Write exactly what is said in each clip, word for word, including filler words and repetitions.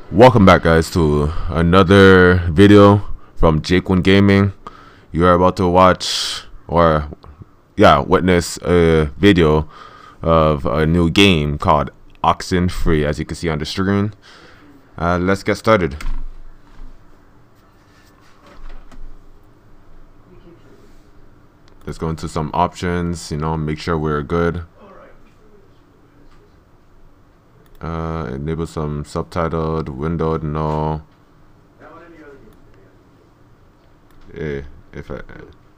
Welcome back, guys, to another video from Jake One Gaming. You are about to watch, or yeah, witness a video of a new game called Oxenfree, as you can see on the screen. Uh, let's get started. Let's go into some options, you know, make sure we're good. Uh, enable some subtitled, windowed, no. Eh, if I.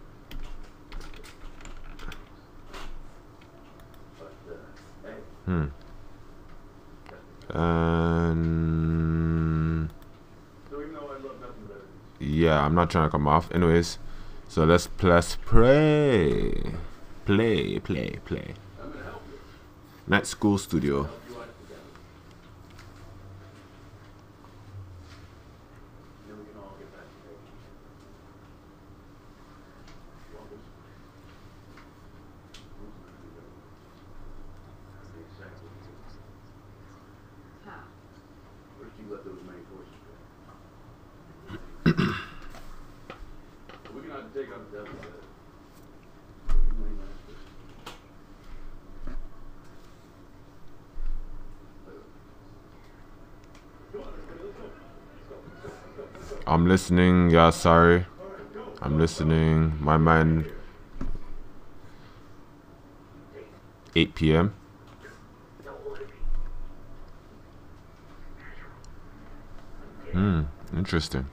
Hmm. And yeah, I'm not trying to come off. Anyways, so let's press play, play, play, play. Night School Studio. I'm listening. Yeah, sorry. I'm listening. My man. eight P M Hmm. Interesting.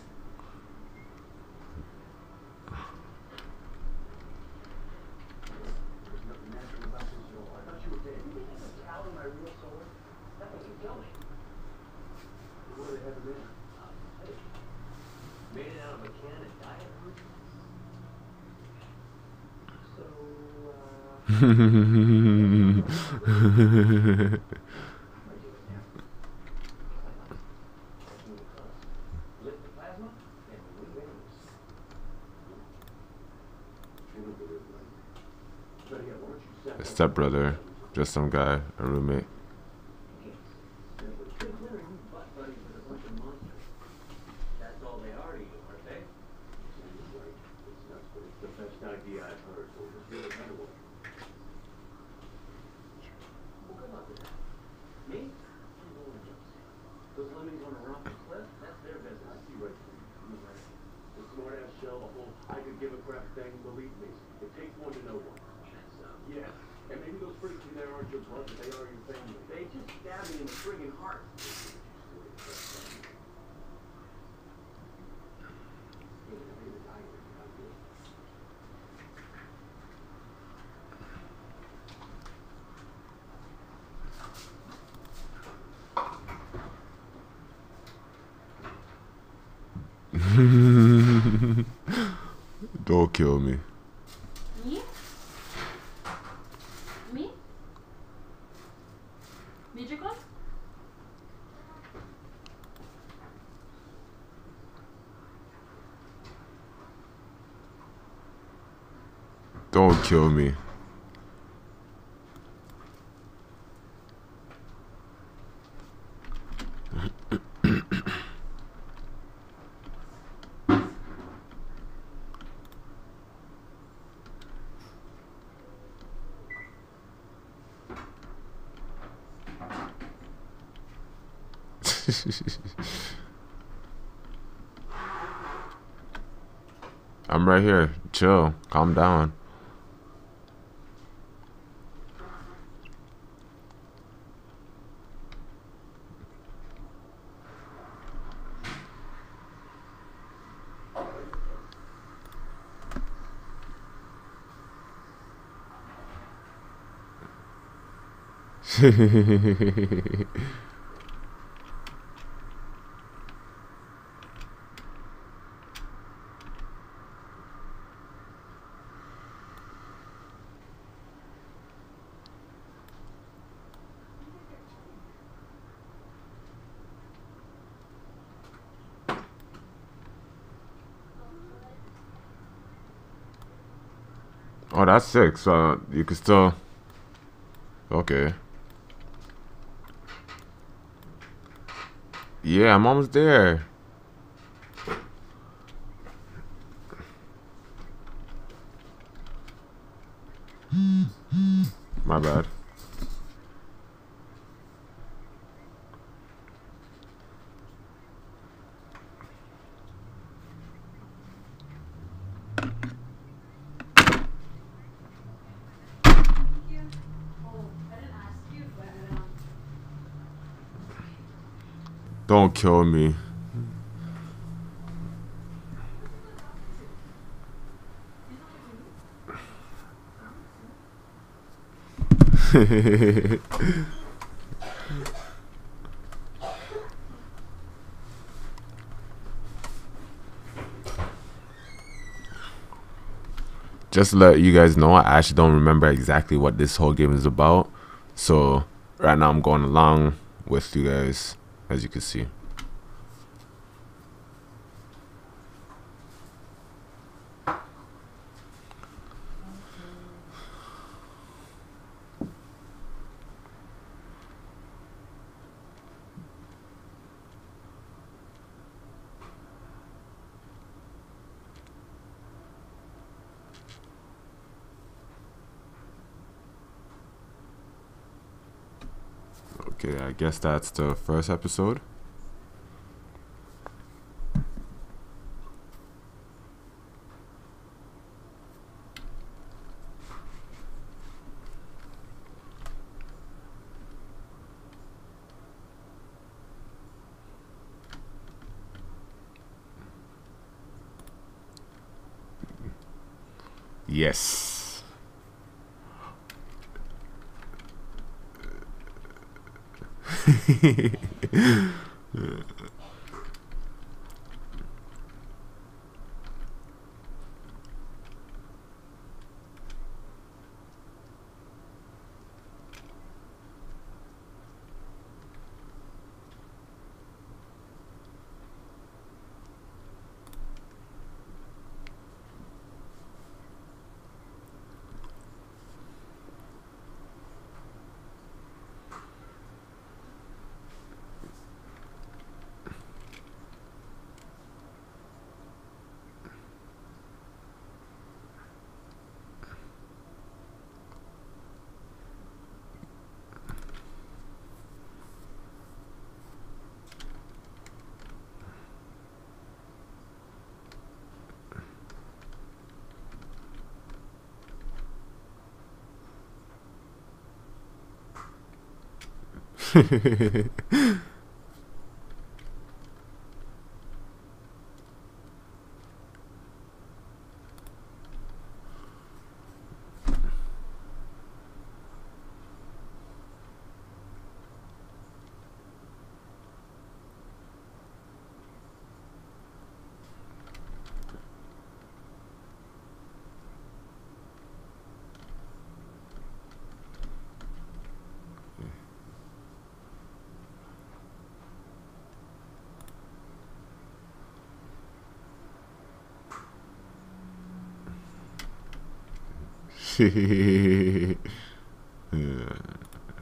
A stepbrother, just some guy, a roommate. Don't kill me. Me? Me? Did come? Don't kill me. I'm right here. Chill. Calm down. Oh, that's sick. So you can still. Okay. Yeah, I'm almost there. My bad. Thank you. Oh, I didn't ask you, but um, Don't kill me. Just to let you guys know, I actually don't remember exactly what this whole game is about. So right now I'm going along with you guys, as you can see. Okay, I guess that's the first episode. Yes. Yeah.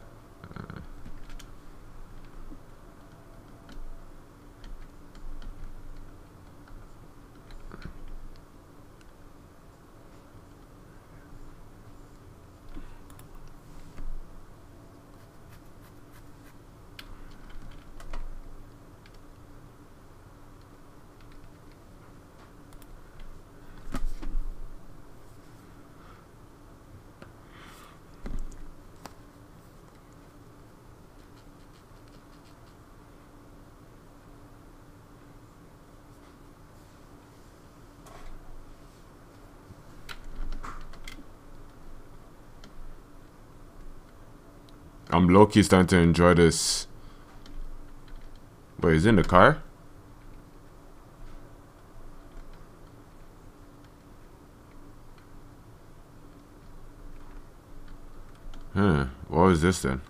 I'm low-key starting to enjoy this. Wait, is it in the car? Huh. What was this then?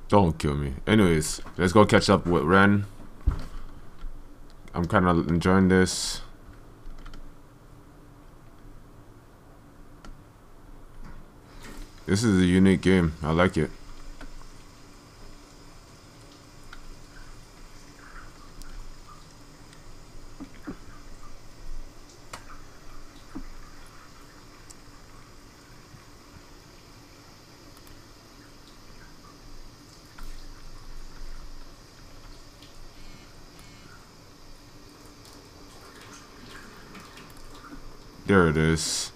Don't kill me. Anyways, let's go catch up with Ren. I'm kind of enjoying this. This is a unique game. I like it. There it is.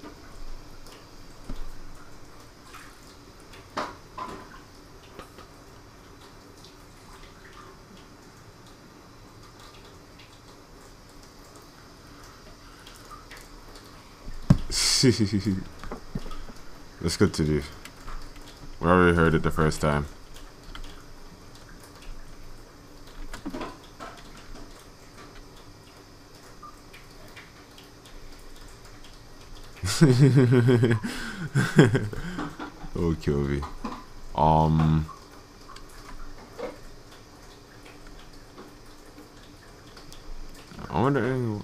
Let's continue. We already heard it the first time. Oh, kill me. Um. I wonder.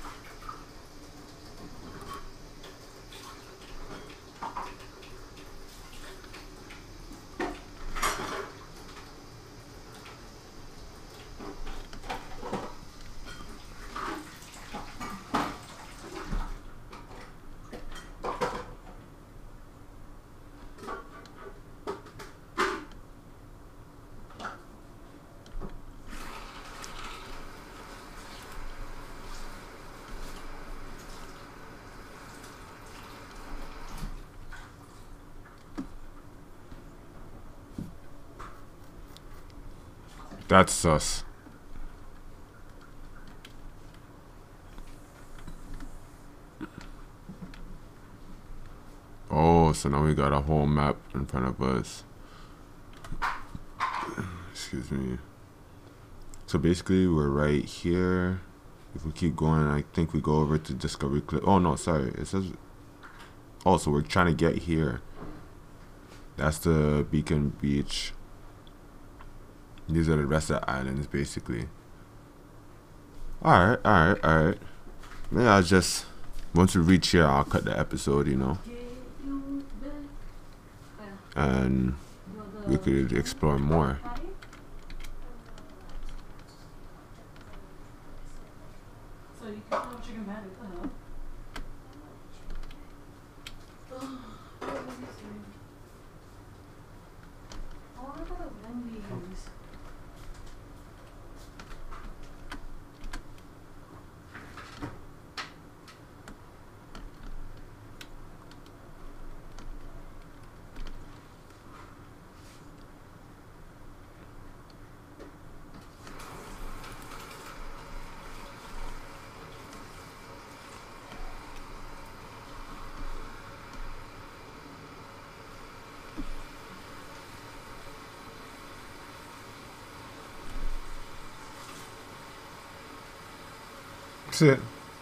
That's sus. Oh, so now we got a whole map in front of us. Excuse me. So basically, we're right here. If we keep going, I think we go over to Discovery Cliff. Oh no, sorry. It says. Oh, so we're trying to get here. That's the Beacon Beach. These are the rest of the islands, basically. Alright, alright, alright. Maybe I'll just, once we reach here, I'll cut the episode, you know. And we could explore more. So you can have chicken patty, what the hell? Oh, look at the Wendy's. That's it.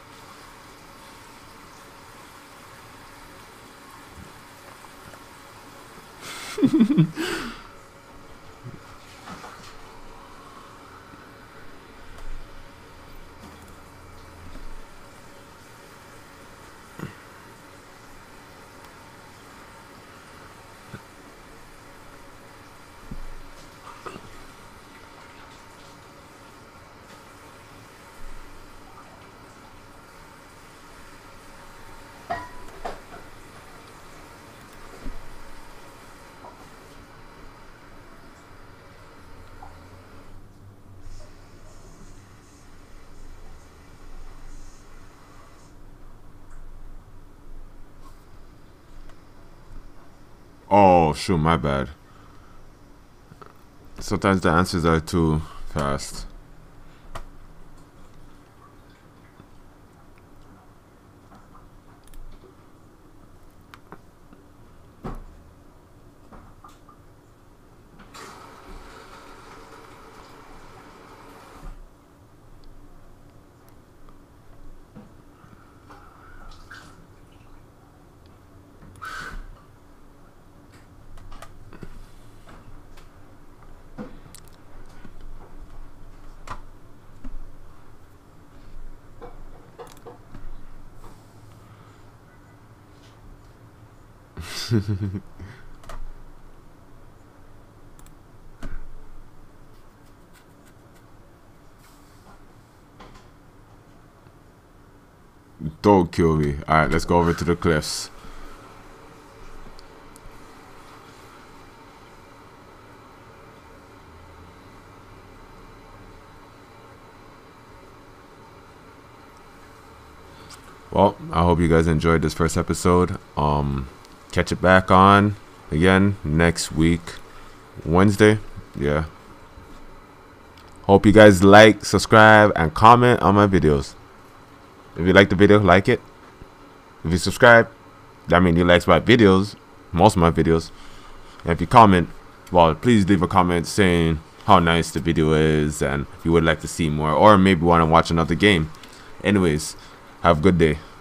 Oh, shoot, my bad. Sometimes the answers are too fast. Don't kill me. Alright, let's go over to the cliffs. Well, I hope you guys enjoyed this first episode. Um, catch it back on again next week, Wednesday. Yeah. Hope you guys like, subscribe, and comment on my videos. If you like the video, like it. If you subscribe, that means you like my videos, most of my videos. And if you comment, well, please leave a comment saying how nice the video is and if you would like to see more, or maybe want to watch another game. Anyways, have a good day.